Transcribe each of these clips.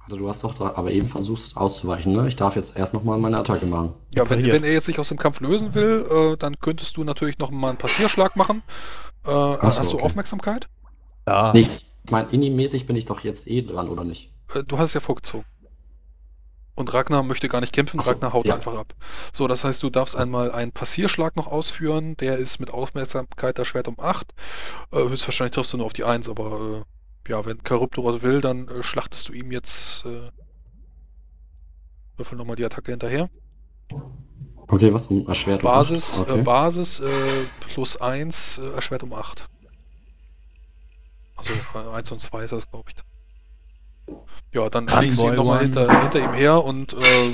Also du hast doch da aber eben versucht auszuweichen, ne? Ich darf jetzt erst nochmal meine Attacke machen. Ja, wenn Pariert. er jetzt sich aus dem Kampf lösen will, dann könntest du natürlich noch mal einen Passierschlag machen. Achso, Hast du okay. Aufmerksamkeit? Ja. Nee, ich meine, Inni-mäßig bin ich doch jetzt eh dran, oder nicht? Du hast es ja vorgezogen. Und Ragnar möchte gar nicht kämpfen, Achso, Ragnar haut ja. einfach ab. So, das heißt, du darfst einmal einen Passierschlag noch ausführen, der ist mit Aufmerksamkeit das Schwert um 8. Höchstwahrscheinlich triffst du nur auf die 1, aber ja, wenn Charybdor will, dann schlachtest du ihm jetzt, würfel nochmal die Attacke hinterher. Okay, was? Erschwert um 8? Okay. Basis plus 1, erschwert um 8. Also 1 und 2 ist das, glaube ich. Ja, dann legst du ihn Boy nochmal One. hinter ihm her und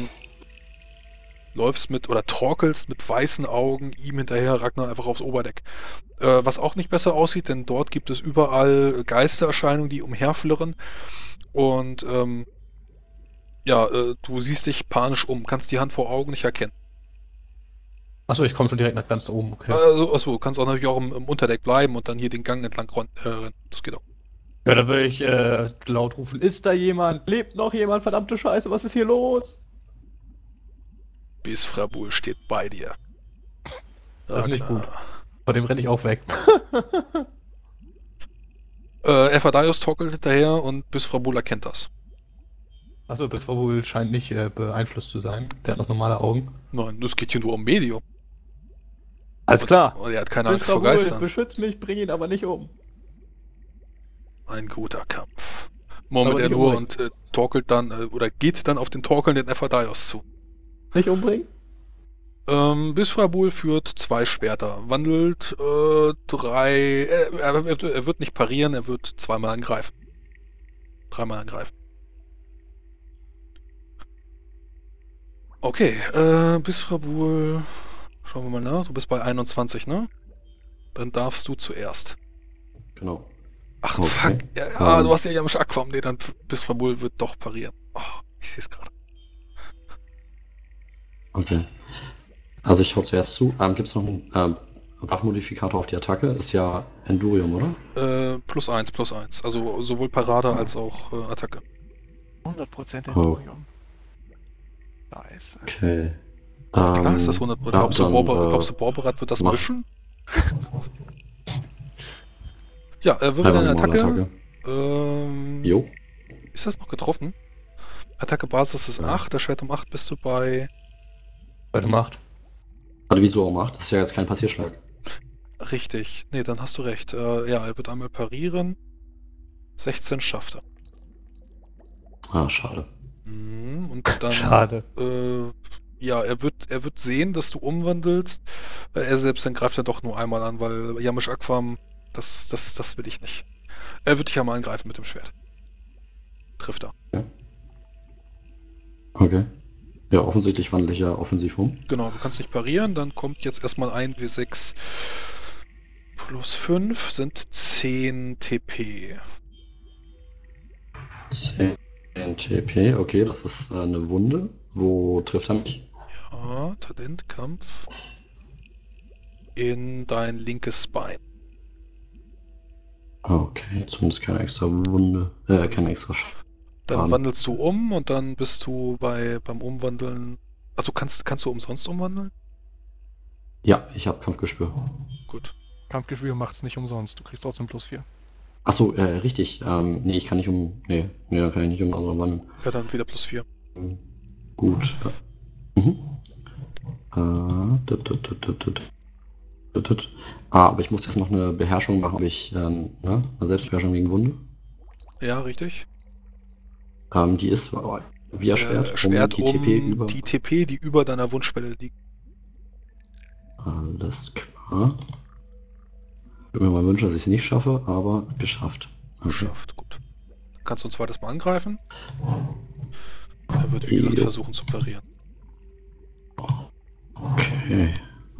läufst mit oder torkelst mit weißen Augen ihm hinterher, Ragnar, einfach aufs Oberdeck. Was auch nicht besser aussieht, denn dort gibt es überall Geistererscheinungen, die umherflirren. Und ja, du siehst dich panisch um, kannst die Hand vor Augen nicht erkennen. Achso, ich komme schon direkt nach ganz oben, okay. Also, achso, kannst auch natürlich auch im Unterdeck bleiben und dann hier den Gang entlang rennen. Das geht auch. Ja, dann würde ich laut rufen, ist da jemand? Lebt noch jemand? Verdammte Scheiße, was ist hier los? Bisfrabul steht bei dir. Das ist nicht gut. Ragnar. Vor dem renne ich auch weg. Elfadaios torkelt hinterher und Bisfrabul erkennt das. Achso, Bisfrabul scheint nicht beeinflusst zu sein. Der hat noch normale Augen. Nein, es geht hier nur um Medium. Alles klar. Und er hat keine Angst vor Bisfrabul, Geistern. beschütz mich, bring ihn aber nicht um. Ein guter Kampf. Murmelt Aber er nicht nur umbringen. und torkelt dann, oder geht dann auf den torkelnden Elfadaios zu. Nicht umbringen? Bisfrabul führt 2 Schwerter, wandelt 3, er wird nicht parieren, er wird 2-mal angreifen. 3-mal angreifen. Okay, Bisfrabul, schauen wir mal nach, du bist bei 21, ne? Dann darfst du zuerst. Genau. Ach, Okay. fuck, ja, du hast ja Yamisch Aquam, nee, dann Bisfrabul wird doch parieren. Oh, ich sehe es gerade. Okay. Also ich hau zuerst zu. Gibt es noch einen Waffenmodifikator auf die Attacke? Ist ja Endurium, oder? Plus 1, plus 1. Also sowohl Parade als auch Attacke. 100% Oh. Endurium. Scheiße. Okay. Klar ist das 100%. Ja, Glaubst du, dann, glaubst du, Borberat wird das mach. mischen? Ja, würfel Einfach deine normale Attacke. Jo. Ist das noch getroffen? Attacke Basis ist Ja. 8, der Schwert um 8 bist du bei... Weiter macht. Warte, wieso macht? Das ist ja jetzt kein Passierschlag. Richtig. Nee, dann hast du recht. Ja, er wird einmal parieren. 16 schafft er. Ah, schade. Und dann... Schade. Ja, er wird sehen, dass du umwandelst. Er selbst dann greift er doch nur einmal an, weil Yamish Aquam, das will ich nicht. Er wird dich einmal angreifen mit dem Schwert. Trifft er. Ja. Okay. Ja, offensichtlich wandle ich ja offensiv um. Genau, du kannst nicht parieren, dann kommt jetzt erstmal ein W6 plus 5 sind 10 TP. 10 TP, okay, das ist eine Wunde. Wo trifft er mich? Ja, Talentkampf in dein linkes Bein. Okay, zumindest keine extra Wunde, keine extra Dann Schaden. wandelst du um und dann bist du beim Umwandeln. Also kannst du umsonst umwandeln? Ja, ich habe Kampfgespür. Gut. Kampfgefühl macht's nicht umsonst. Du kriegst trotzdem plus 4. Achso, richtig. Nee, ich kann nicht Nee, dann kann ich nicht wandeln. Ja, dann wieder plus 4. Gut. Mhm. Tut, tut, tut, tut, tut. Tut, tut. Aber ich muss jetzt noch eine Beherrschung machen, ob ich, ne? Eine Selbstbeherrschung gegen Wunde. Ja, richtig. Die ist wie erschwert, Schwert die TP über. die TP, die über deiner Wunschwelle liegt. Alles klar. Ich würde mir mal wünschen, dass ich es nicht schaffe, aber geschafft. Okay. Geschafft, gut. Dann kannst du ein zweites Mal angreifen. Er wird, wie gesagt, Jo. versuchen zu parieren. Okay.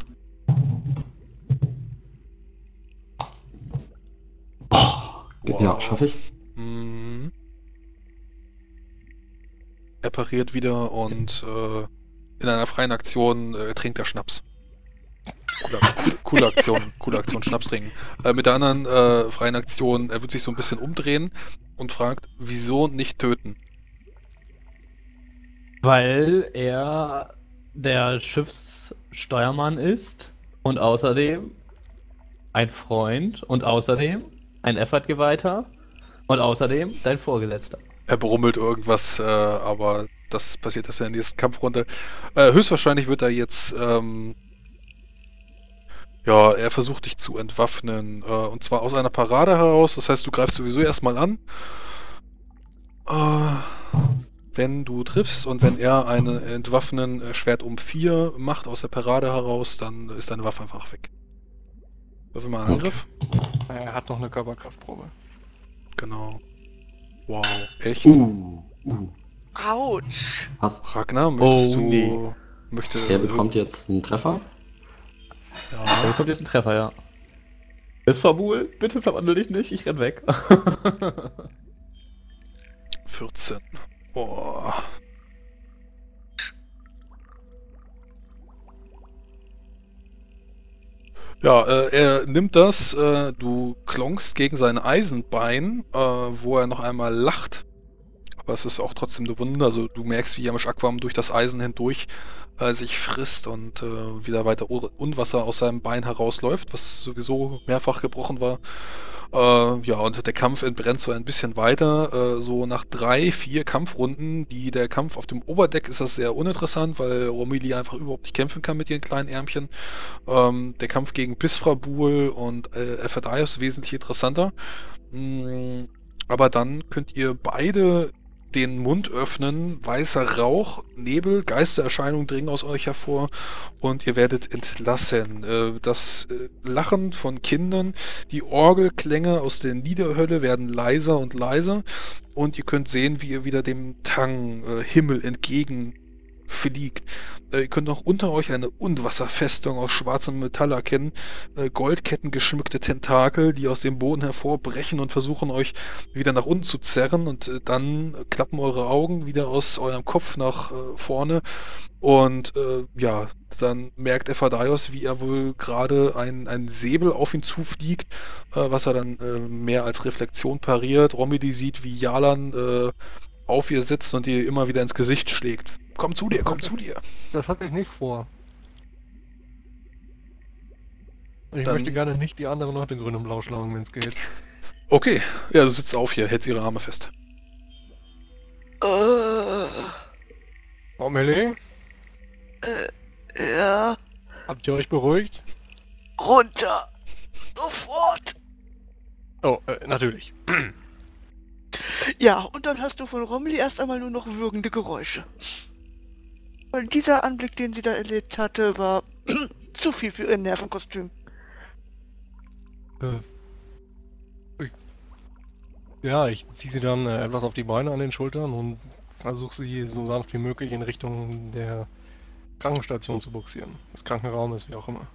Wow. Ja, schaffe ich. Mhm. Er pariert wieder und in einer freien Aktion trinkt er Schnaps. Coole Aktion, Schnaps trinken. Mit der anderen freien Aktion, er wird sich so ein bisschen umdrehen und fragt, wieso nicht töten? Weil er der Schiffssteuermann ist und außerdem ein Freund und außerdem ein Effortgeweihter und außerdem dein Vorgesetzter. Er brummelt irgendwas, aber das passiert erst in der nächsten Kampfrunde. Höchstwahrscheinlich wird er jetzt, ja, er versucht dich zu entwaffnen. Und zwar aus einer Parade heraus. Das heißt, du greifst sowieso erstmal an. Wenn du triffst und wenn er einen Entwaffnen Schwert um 4 macht aus der Parade heraus, dann ist deine Waffe einfach weg. Würfel mal einen Angriff. Er hat noch eine Körperkraftprobe. Genau. Wow, echt? Autsch. Was? Ragnar, möchtest Oh, du... nee. Er bekommt jetzt einen Treffer. Da bekommt jetzt ein Treffer, ja. Isfabul, bitte verwandle dich nicht, ich renn weg. 14. Boah. Ja, er nimmt das, du klonkst gegen sein Eisenbein, wo er noch einmal lacht. Aber es ist auch trotzdem eine Wunde, also du merkst, wie Yamish Aquam durch das Eisen hindurch sich frisst und wieder weiter Unwasser aus seinem Bein herausläuft, was sowieso mehrfach gebrochen war. Ja, und der Kampf entbrennt so ein bisschen weiter. So nach 3, 4 Kampfrunden, der Kampf auf dem Oberdeck ist das sehr uninteressant, weil Romilly einfach überhaupt nicht kämpfen kann mit ihren kleinen Ärmchen. Der Kampf gegen Bisfrabul und Ephadaios wesentlich interessanter. Aber dann könnt ihr beide den Mund öffnen, weißer Rauch, Nebel, Geistererscheinungen dringen aus euch hervor und ihr werdet entlassen. Das Lachen von Kindern, die Orgelklänge aus der Niederhölle werden leiser und leiser und ihr könnt sehen, wie ihr wieder dem Tang-Himmel entgegenfliegt. Ihr könnt auch unter euch eine Unwasserfestung aus schwarzem Metall erkennen, Goldketten geschmückte Tentakel, die aus dem Boden hervorbrechen und versuchen euch wieder nach unten zu zerren und dann klappen eure Augen wieder aus eurem Kopf nach vorne und ja, dann merkt Ephadaios, wie er wohl gerade ein Säbel auf ihn zufliegt, was er dann mehr als Reflexion pariert. Romilly sieht, wie Yalan auf ihr sitzt und ihr immer wieder ins Gesicht schlägt. Komm zu dir, komm zu dir. Das hatte ich nicht vor. Ich Dann- möchte gerne nicht die anderen noch den grünen und blau schlagen, wenn es geht. Okay, ja, du sitzt auf hier, hältst ihre Arme fest. Romilly, Ja, habt ihr euch beruhigt? runter. Sofort. Oh, natürlich. Ja, und dann hast du von Romilly erst einmal nur noch würgende Geräusche. Weil dieser Anblick, den sie da erlebt hatte, war zu viel für ihr Nervenkostüm. Ja, ich ziehe sie dann etwas auf die Beine an den Schultern und versuche sie so sanft wie möglich in Richtung der Krankenstation zu buxieren. Des Krankenraumes, wie auch immer.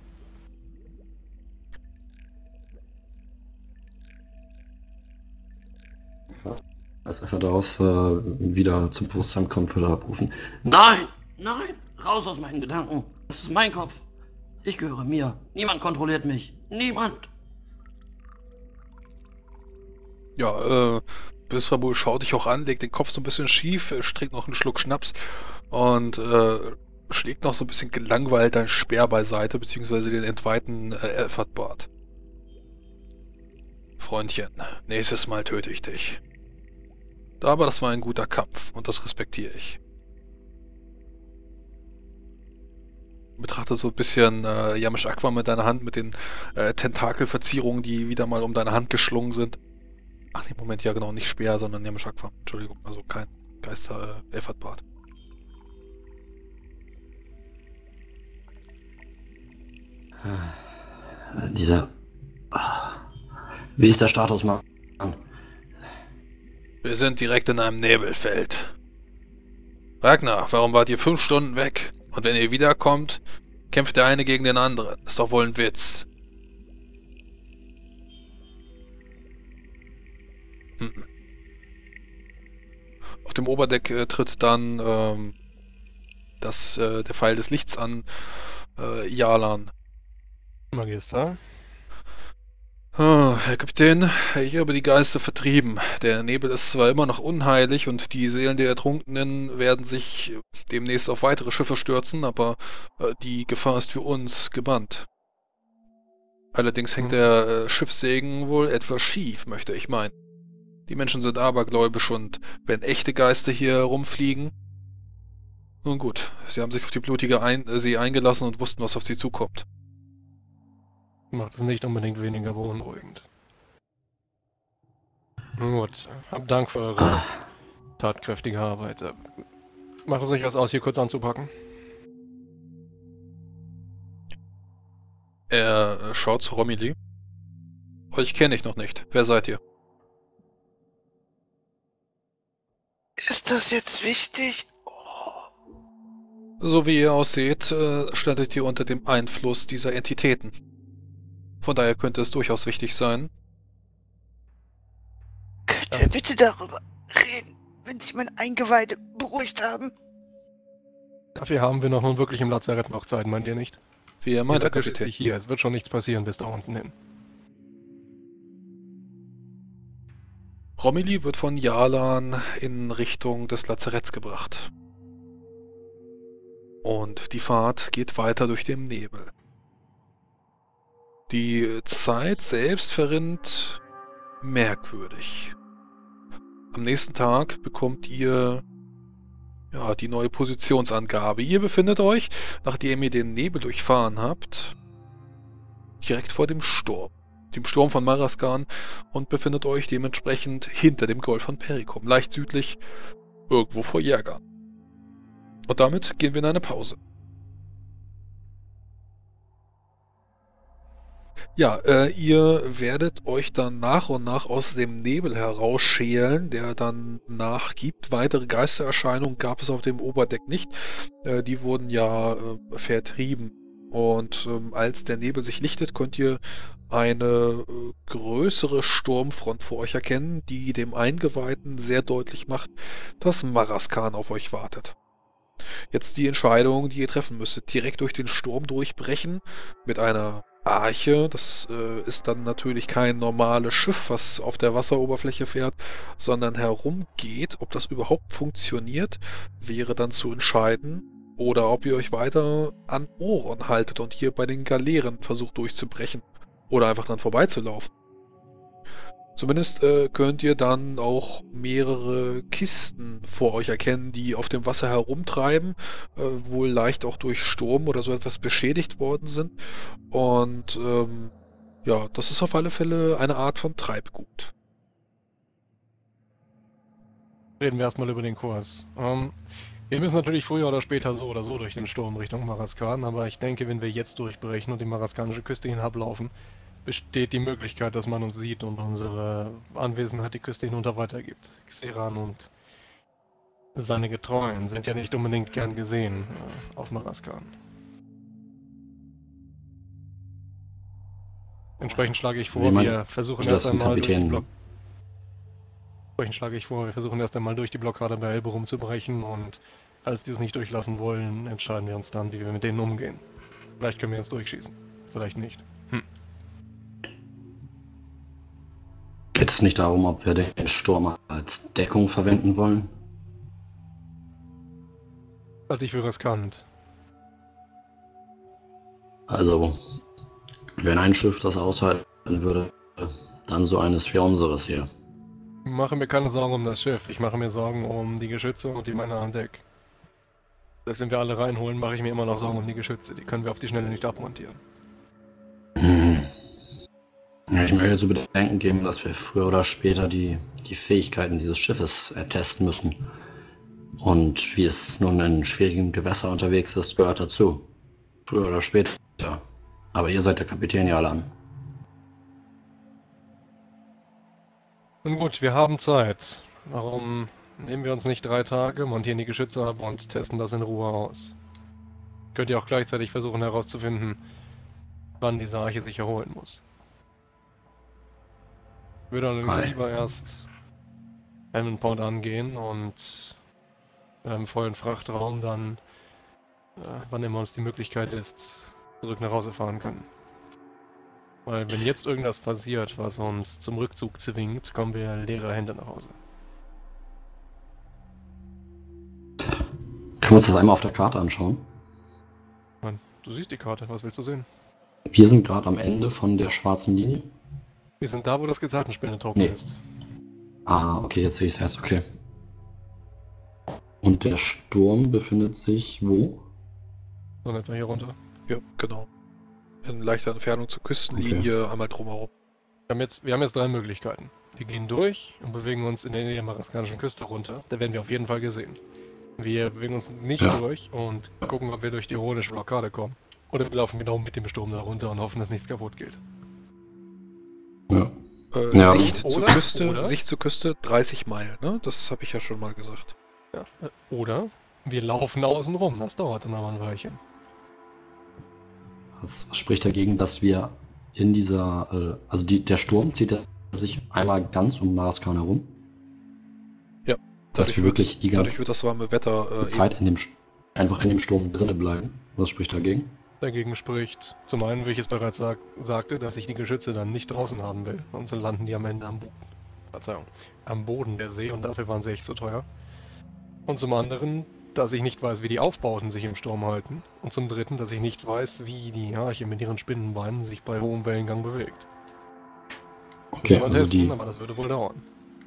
Als Ephadaios wieder zum Bewusstsein kommt, würde er abrufen. Nein, nein, raus aus meinen Gedanken. Das ist mein Kopf. Ich gehöre mir. Niemand kontrolliert mich. Niemand. Ja, Bisfrabul schaut dich auch an, legt den Kopf so ein bisschen schief, trinkt noch einen Schluck Schnaps und schlägt noch so ein bisschen gelangweilt dein Speer beiseite, beziehungsweise den entweihten Elfert-Bart. Freundchen, nächstes Mal töte ich dich. Aber das war ein guter Kampf und das respektiere ich. Betrachte so ein bisschen Yamish Aquam mit deiner Hand, mit den Tentakelverzierungen, die wieder mal um deine Hand geschlungen sind. Ach nee, Moment, ja genau, nicht Speer, sondern Yamish Aquam. Entschuldigung, also kein Geister Elfert-Bart. Dieser. Wie ist der Status, Mann? Wir sind direkt in einem Nebelfeld. Ragnar, warum wart ihr 5 Stunden weg? Und wenn ihr wiederkommt, kämpft der eine gegen den anderen. Ist doch wohl ein Witz. Auf dem Oberdeck tritt dann der Pfeil des Lichts an. Yalan. Magister. Herr Kapitän, ich habe die Geister vertrieben. Der Nebel ist zwar immer noch unheilig und die Seelen der Ertrunkenen werden sich demnächst auf weitere Schiffe stürzen, aber die Gefahr ist für uns gebannt. Allerdings hängt der Schiffssegen wohl etwas schief, möchte ich meinen. Die Menschen sind abergläubisch und wenn echte Geister hier herumfliegen... Nun gut, sie haben sich auf die blutige See eingelassen und wussten, was auf sie zukommt. Macht es nicht unbedingt weniger beunruhigend. Nun gut, hab Dank für eure tatkräftige Arbeit. Macht es euch was aus, hier kurz anzupacken? Er schaut zu Romilly. Euch kenne ich noch nicht. Wer seid ihr? Ist das jetzt wichtig? So wie ihr aussieht, standet ihr unter dem Einfluss dieser Entitäten. Von daher könnte es durchaus wichtig sein. Könnt ihr bitte darüber reden, wenn sich meine Eingeweide beruhigt haben? Dafür haben wir noch nun wirklich im Lazarett noch Zeit, meint ihr nicht? Wie ihr Ihr meint, Herr seid ja Kapitän. schließlich hier, es wird schon nichts passieren bis da unten hin. Romilly wird von Jalan in Richtung des Lazaretts gebracht. Und die Fahrt geht weiter durch den Nebel. Die Zeit selbst verrinnt merkwürdig. Am nächsten Tag bekommt ihr die neue Positionsangabe. Ihr befindet euch, nachdem ihr den Nebel durchfahren habt, direkt vor dem Sturm von Maraskan, und befindet euch dementsprechend hinter dem Golf von Perikum, leicht südlich, irgendwo vor Jergan. Und damit gehen wir in eine Pause. Ja, ihr werdet euch dann nach und nach aus dem Nebel herausschälen, der dann nachgibt. Weitere Geistererscheinungen gab es auf dem Oberdeck nicht. Die wurden ja vertrieben. Und als der Nebel sich lichtet, könnt ihr eine größere Sturmfront vor euch erkennen, die dem Eingeweihten sehr deutlich macht, dass Maraskan auf euch wartet. Jetzt die Entscheidung, die ihr treffen müsstet. Direkt durch den Sturm durchbrechen mit einer Arche. Das ist dann natürlich kein normales Schiff, was auf der Wasseroberfläche fährt, sondern herumgeht. Ob das überhaupt funktioniert, wäre dann zu entscheiden. Oder ob ihr euch weiter an Oron haltet und hier bei den Galeeren versucht durchzubrechen. Oder einfach dann vorbeizulaufen. Zumindest könnt ihr dann auch mehrere Kisten vor euch erkennen, die auf dem Wasser herumtreiben, wohl leicht auch durch Sturm oder so etwas beschädigt worden sind. Und das ist auf alle Fälle eine Art von Treibgut. Reden wir erstmal über den Kurs. Wir müssen natürlich früher oder später so oder so durch den Sturm Richtung Maraskan, aber ich denke, wenn wir jetzt durchbrechen und die maraskanische Küste hinablaufen, besteht die Möglichkeit, dass man uns sieht und unsere Anwesenheit die Küste hinunter weitergibt. Xeran und seine Getreuen sind ja nicht unbedingt gern gesehen auf Maraskan. Entsprechend schlage ich vor, wir versuchen erst einmal durch die Blockade bei Elbe rumzubrechen, und als die es nicht durchlassen wollen, entscheiden wir uns dann, wie wir mit denen umgehen. Vielleicht können wir uns durchschießen, vielleicht nicht. Geht es nicht darum, ob wir den Sturm als Deckung verwenden wollen? Halte ich für riskant. Also, wenn ein Schiff das aushalten würde, dann so eines wie unseres hier. Ich mache mir keine Sorgen um das Schiff, ich mache mir Sorgen um die Geschütze und die Männer an Deck. Selbst wenn wir alle reinholen, mache ich mir immer noch Sorgen um die Geschütze. Die können wir auf die Schnelle nicht abmontieren. Ich möchte zu bedenken geben, dass wir früher oder später die Fähigkeiten dieses Schiffes testen müssen. Und wie es nun in schwierigen Gewässern unterwegs ist, gehört dazu. Früher oder später. Aber ihr seid der Kapitän, Jalan. Nun gut, wir haben Zeit. Warum nehmen wir uns nicht 3 Tage, montieren die Geschütze ab und testen das in Ruhe aus? Könnt ihr auch gleichzeitig versuchen herauszufinden, wann diese Arche sich erholen muss. Ich würde allerdings lieber erst Hammond Point angehen und im vollen Frachtraum dann, wann immer uns die Möglichkeit ist, zurück nach Hause fahren können. Weil wenn jetzt irgendwas passiert, was uns zum Rückzug zwingt, kommen wir leere Hände nach Hause. Können wir uns das einmal auf der Karte anschauen? Mann, du siehst die Karte, was willst du sehen? Wir sind gerade am Ende von der schwarzen Linie. Wir sind da, wo das Gezeitenspinne-Token Nee. ist. Ah, okay, jetzt sehe ich es erst, okay. Und der Sturm befindet sich wo? So etwa hier runter. Ja, genau. In leichter Entfernung zur Küstenlinie, einmal drumherum. Wir haben jetzt 3 Möglichkeiten. Wir gehen durch und bewegen uns in der Nähe der marokkanischen Küste runter. Da werden wir auf jeden Fall gesehen. Wir bewegen uns nicht durch und gucken, ob wir durch die ironische Blockade kommen. Oder wir laufen genau mit dem Sturm da runter und hoffen, dass nichts kaputt geht. Ja. Ja. Sicht zur Küste 30 Meilen, ne? Das habe ich ja schon mal gesagt. Ja. Oder wir laufen außen rum. Das dauert dann aber ein Weilchen. Was spricht dagegen, dass wir in dieser, also der Sturm zieht sich einmal ganz um Maraskan herum? Ja. Dass wir wirklich die ganze Dadurch wird das warme Wetter Zeit einfach in dem Sturm drinne bleiben. Was spricht dagegen? Dagegen spricht zum einen, wie ich es bereits sagte, dass ich die Geschütze dann nicht draußen haben will. Sonst landen die am Ende am Boden der See und dafür waren sie echt zu teuer. Und zum anderen, dass ich nicht weiß, wie die Aufbauten sich im Sturm halten. Und zum dritten, dass ich nicht weiß, wie die Arche mit ihren Spinnenbeinen sich bei hohem Wellengang bewegt. Okay, Muss man also testen, aber das würde wohl dauern.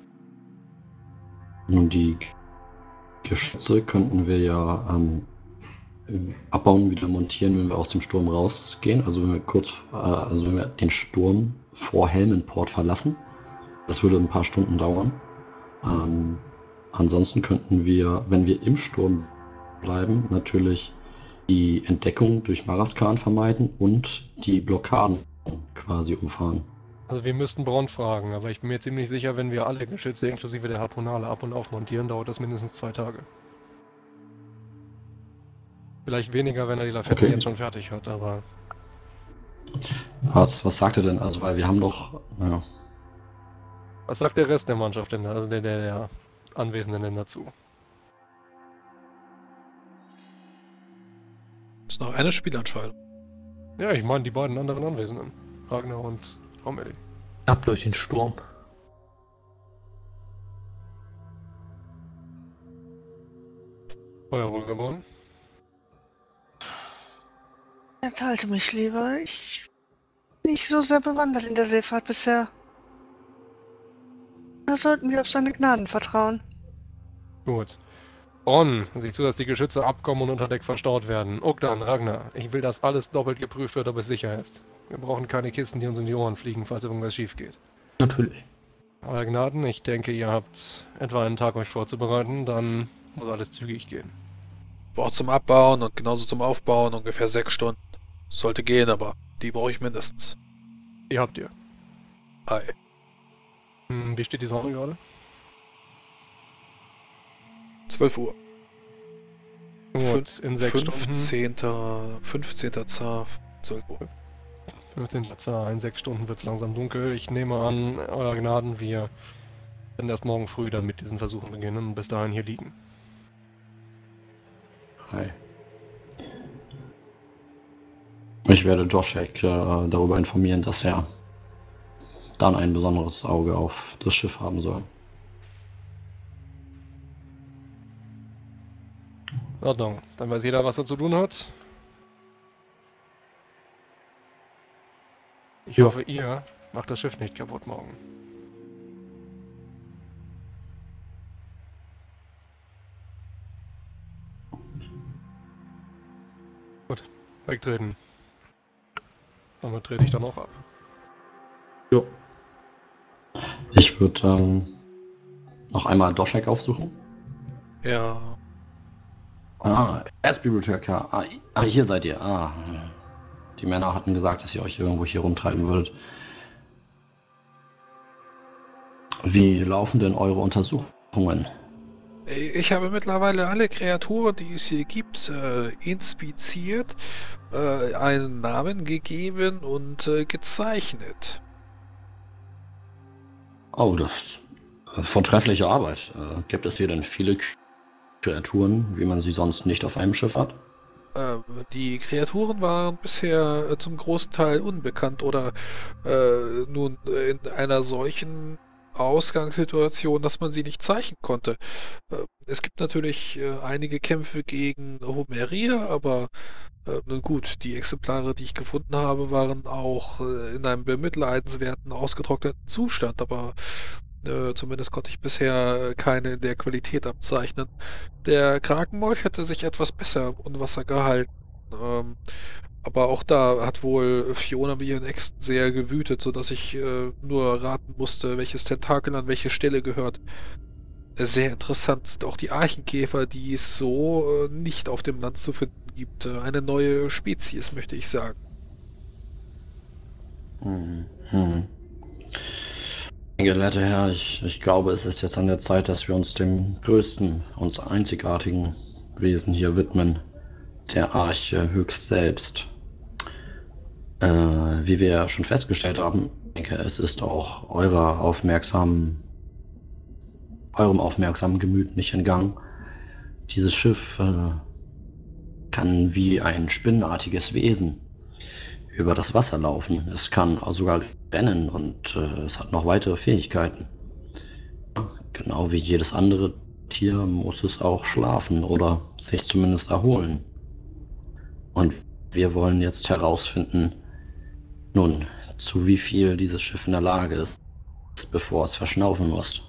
Nun, die Geschütze könnten wir ja abbauen, wieder montieren, wenn wir aus dem Sturm rausgehen. Also wenn wir wenn wir den Sturm vor Helmenport verlassen. Das würde ein paar Stunden dauern. Ansonsten könnten wir, wenn wir im Sturm bleiben, natürlich die Entdeckung durch Maraskan vermeiden und die Blockaden quasi umfahren. Also wir müssten Braun fragen, aber ich bin mir ziemlich sicher, wenn wir alle Geschütze inklusive der Harpunale ab und auf montieren, dauert das mindestens 2 Tage. Vielleicht weniger, wenn er die Lafette jetzt schon fertig hat, aber... Was sagt er denn? Also, weil wir haben doch... Ja. Was sagt der Rest der Mannschaft denn, also der Anwesenden denn dazu? Das ist noch eine Spielentscheidung. Ja, ich meine die beiden anderen Anwesenden. Ragnar und Rommel. Ab durch den Sturm. Euer Wohlgeboren. Enthalte mich lieber. Ich bin nicht so sehr bewandert in der Seefahrt bisher. Da sollten wir auf seine Gnaden vertrauen. Gut. On, sieh zu, dass die Geschütze abkommen und unter Deck verstaut werden. Ogdan, Ragnar, ich will, dass alles doppelt geprüft wird, ob es sicher ist. Wir brauchen keine Kisten, die uns in die Ohren fliegen, falls irgendwas schief geht. Natürlich. Euer Gnaden, ich denke, ihr habt etwa einen Tag euch vorzubereiten, dann muss alles zügig gehen. Auch zum Abbauen und genauso zum Aufbauen ungefähr 6 Stunden. Sollte gehen, aber die brauche ich mindestens. Die habt ihr. Ei. Wie steht die Sonne gerade? 12 Uhr. Gut, in 6 Stunden. 15. Zar, 12 Uhr. 15. Zar, in 6 Stunden wird es langsam dunkel. Ich nehme an, Euer Gnaden, wir werden erst morgen früh dann mit diesen Versuchen beginnen und bis dahin hier liegen. Hi. Ich werde Joshek darüber informieren, dass er dann ein besonderes Auge auf das Schiff haben soll. In Ordnung, dann weiß jeder, was er zu tun hat. Ich hoffe, ihr macht das Schiff nicht kaputt morgen. Gut, wegtreten. Damit trete ich dann auch ab. Jo. Ich würde noch einmal Doshek aufsuchen. Ja. Erzbibliothekar. Hier seid ihr. Die Männer hatten gesagt, dass ihr euch irgendwo hier rumtreiben würdet. Wie laufen denn eure Untersuchungen? Ich habe mittlerweile alle Kreaturen, die es hier gibt, inspiziert, einen Namen gegeben und gezeichnet. Oh, das ist vortreffliche Arbeit. Gibt es hier denn viele Kreaturen, wie man sie sonst nicht auf einem Schiff hat? Die Kreaturen waren bisher zum großen Teil unbekannt oder nun in einer solchen Ausgangssituation, dass man sie nicht zeichnen konnte. Es gibt natürlich einige Kämpfe gegen Homeria, aber nun gut, die Exemplare, die ich gefunden habe, waren auch in einem bemitleidenswerten, ausgetrockneten Zustand, aber zumindest konnte ich bisher keine in der Qualität abzeichnen. Der Krakenmolch hätte sich etwas besser im Unwasser gehalten. Aber auch da hat wohl Fiona mit ihren Äxten sehr gewütet, sodass ich nur raten musste, welches Tentakel an welche Stelle gehört. Sehr interessant sind auch die Archenkäfer, die es so nicht auf dem Land zu finden gibt. Eine neue Spezies, möchte ich sagen. Mhm. Gelehrter Herr, ich glaube, es ist jetzt an der Zeit, dass wir uns dem größten, uns einzigartigen Wesen hier widmen, der Arche höchst selbst. Wie wir ja schon festgestellt haben, ich denke, es ist auch eurem aufmerksamen Gemüt nicht entgangen. Dieses Schiff kann wie ein spinnenartiges Wesen über das Wasser laufen. Es kann sogar rennen und es hat noch weitere Fähigkeiten. Genau wie jedes andere Tier muss es auch schlafen oder sich zumindest erholen. Und wir wollen jetzt herausfinden, nun, zu wie viel dieses Schiff in der Lage ist, bevor es verschnaufen muss.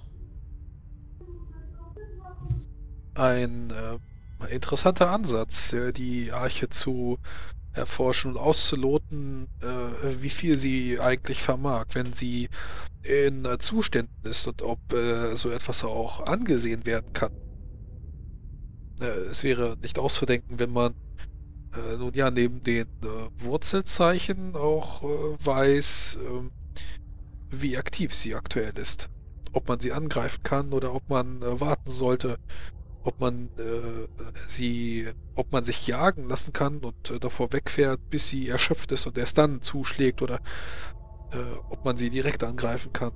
Ein interessanter Ansatz, die Arche zu erforschen und auszuloten, wie viel sie eigentlich vermag, wenn sie in Zuständen ist und ob so etwas auch angesehen werden kann. Es wäre nicht auszudenken, wenn man nun ja neben den Wurzelzeichen auch weiß, wie aktiv sie aktuell ist. Ob man sie angreifen kann oder ob man warten sollte, ob man sich jagen lassen kann und davor wegfährt, bis sie erschöpft ist und erst dann zuschlägt oder ob man sie direkt angreifen kann.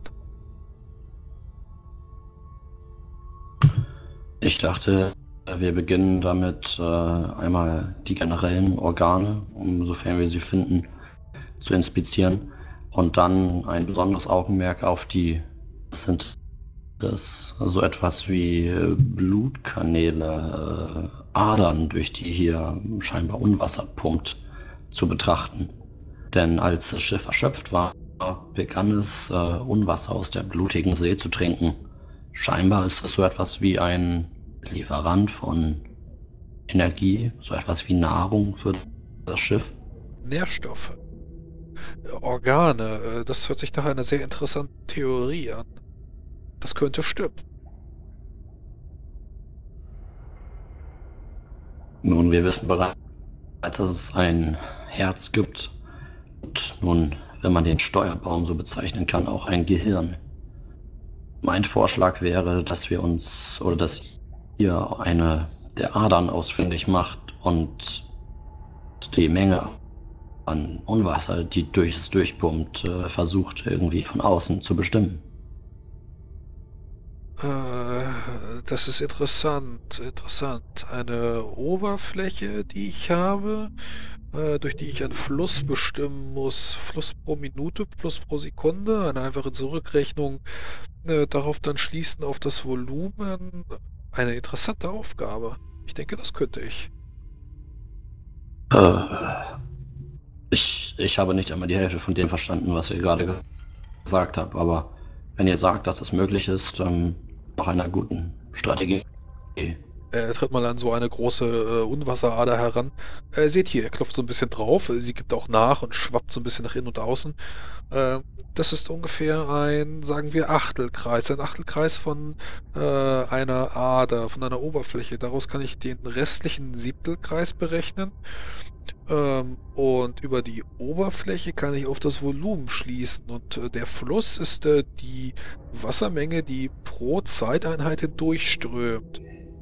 Ich dachte, wir beginnen damit, einmal die generellen Organe, sofern wir sie finden, zu inspizieren und dann ein besonderes Augenmerk auf die, sind das so etwas wie Blutkanäle, Adern, durch die hier scheinbar Unwasser pumpt, zu betrachten. Denn als das Schiff erschöpft war, begann es, Unwasser aus der blutigen See zu trinken. Scheinbar ist es so etwas wie ein Lieferant von Energie, so etwas wie Nahrung für das Schiff. Nährstoffe, Organe, das hört sich nach einer sehr interessanten Theorie an. Das könnte stimmen. Nun, wir wissen bereits, dass es ein Herz gibt und nun, wenn man den Steuerbaum so bezeichnen kann, auch ein Gehirn. Mein Vorschlag wäre, dass wir uns, oder dass ihr eine der Adern ausfindig macht und die Menge an Unwasser, die durch es durchpumpt, versucht irgendwie von außen zu bestimmen. Das ist interessant. Eine Oberfläche, die ich habe, durch die ich einen Fluss bestimmen muss. Fluss pro Minute, Fluss pro Sekunde, eine einfache Zurückrechnung. Darauf dann schließen auf das Volumen. Eine interessante Aufgabe. Ich denke, das könnte ich. Ich habe nicht einmal die Hälfte von dem verstanden, was ihr gerade gesagt habt, aber wenn ihr sagt, dass es möglich ist, nach einer guten Strategie. Er tritt mal an so eine große Unwasserader heran. Seht hier, er klopft so ein bisschen drauf. Sie gibt auch nach und schwappt so ein bisschen nach innen und außen. Das ist ungefähr ein, sagen wir, Achtelkreis. Ein Achtelkreis von einer Ader, von einer Oberfläche. Daraus kann ich den restlichen Siebtelkreis berechnen. Und über die Oberfläche kann ich auf das Volumen schließen. Und der Fluss ist die Wassermenge, die pro Zeiteinheit hindurchströmt.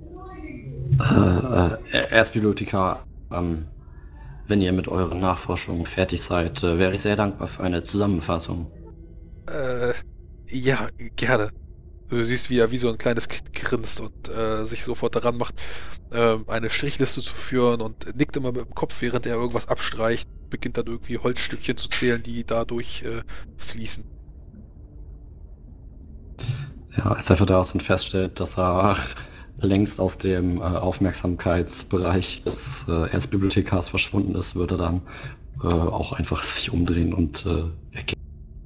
Erzbibliothekar, wenn ihr mit euren Nachforschungen fertig seid, wäre ich sehr dankbar für eine Zusammenfassung. Ja, gerne. Du siehst, wie er wie so ein kleines Kind grinst und sich sofort daran macht, eine Strichliste zu führen und nickt immer mit dem Kopf, während er irgendwas abstreicht, beginnt dann irgendwie Holzstückchen zu zählen, die dadurch fließen. Ja, als er da ist und feststellt, dass er längst aus dem Aufmerksamkeitsbereich des Erzbibliothekars verschwunden ist, wird er dann auch einfach sich umdrehen und weggehen.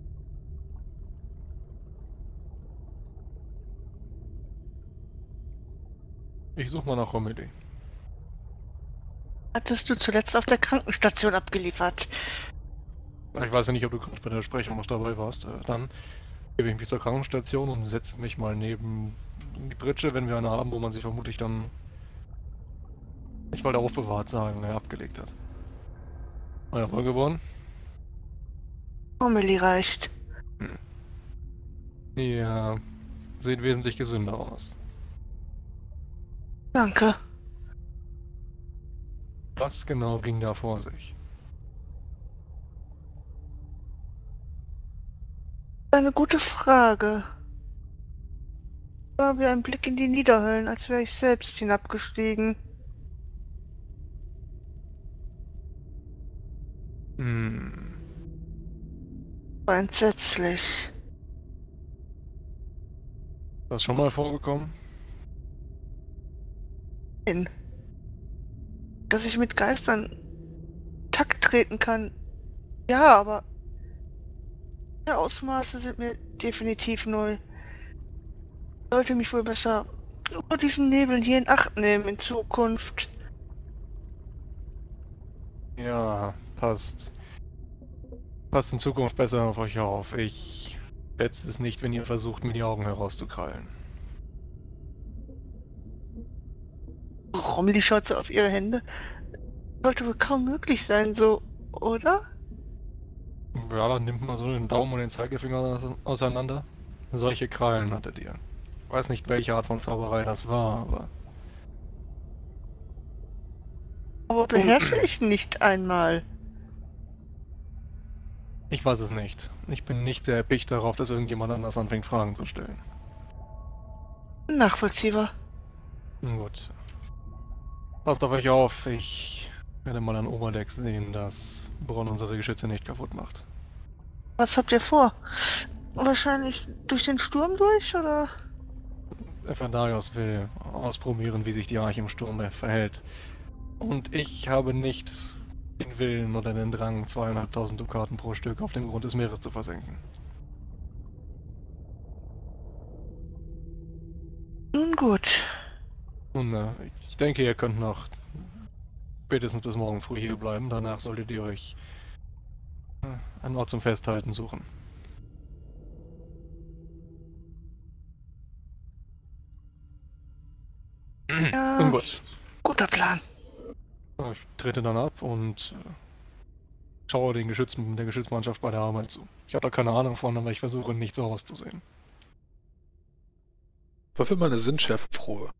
Ich suche mal nach Romilly. Hattest du zuletzt auf der Krankenstation abgeliefert? Ich weiß ja nicht, ob du gerade bei der Besprechung noch dabei warst. Dann gebe ich mich zur Krankenstation und setze mich mal neben die Pritsche, wenn wir eine haben, wo man sich vermutlich dann, ich wollte aufbewahrt sagen, abgelegt hat. Euer Wohlgeboren? Romilly reicht. Ihr seht wesentlich gesünder aus. Danke. Was genau ging da vor sich? Eine gute Frage. War wie ein Blick in die Niederhöllen, als wäre ich selbst hinabgestiegen. War entsetzlich. Das schon mal vorgekommen? Nein. Dass ich mit Geistern in Takt treten kann. Ja, aber die Ausmaße sind mir definitiv neu. Ich sollte mich wohl besser vor diesen Nebeln hier in Acht nehmen in Zukunft. Ja, passt. Passt in Zukunft besser auf euch auf. Ich schätze es nicht, wenn ihr versucht, mir die Augen herauszukrallen. Romilly schaut so auf ihre Hände. Sollte wohl kaum möglich sein, so, oder? Ja, dann nimmt man so den Daumen und den Zeigefinger auseinander. Solche Krallen hattet ihr. Weiß nicht, welche Art von Zauberei das war, aber... Aber beherrsche ich nicht einmal. Ich weiß es nicht. Ich bin nicht sehr erpicht darauf, dass irgendjemand anders anfängt, Fragen zu stellen. Nachvollziehbar. Nun gut. Passt auf euch auf. Ich werde mal an Oberdeck sehen, dass Bronn unsere Geschütze nicht kaputt macht. Was habt ihr vor? Wahrscheinlich durch den Sturm durch, oder? Ephadaios will ausprobieren, wie sich die Arche im Sturm verhält. Und ich habe nicht den Willen oder den Drang, 2.500 Dukaten pro Stück auf den Grund des Meeres zu versenken. Nun gut. Nun, ich denke, ihr könnt noch spätestens bis morgen früh hier bleiben. Danach solltet ihr euch einen Ort zum Festhalten suchen. Ja, Nun gut. guter Plan. Ich trete dann ab und schaue der Geschützmannschaft bei der Arbeit zu. Ich habe da keine Ahnung von, aber ich versuche nicht so auszusehen. Würfel mal eine Sinnschärfeprobe.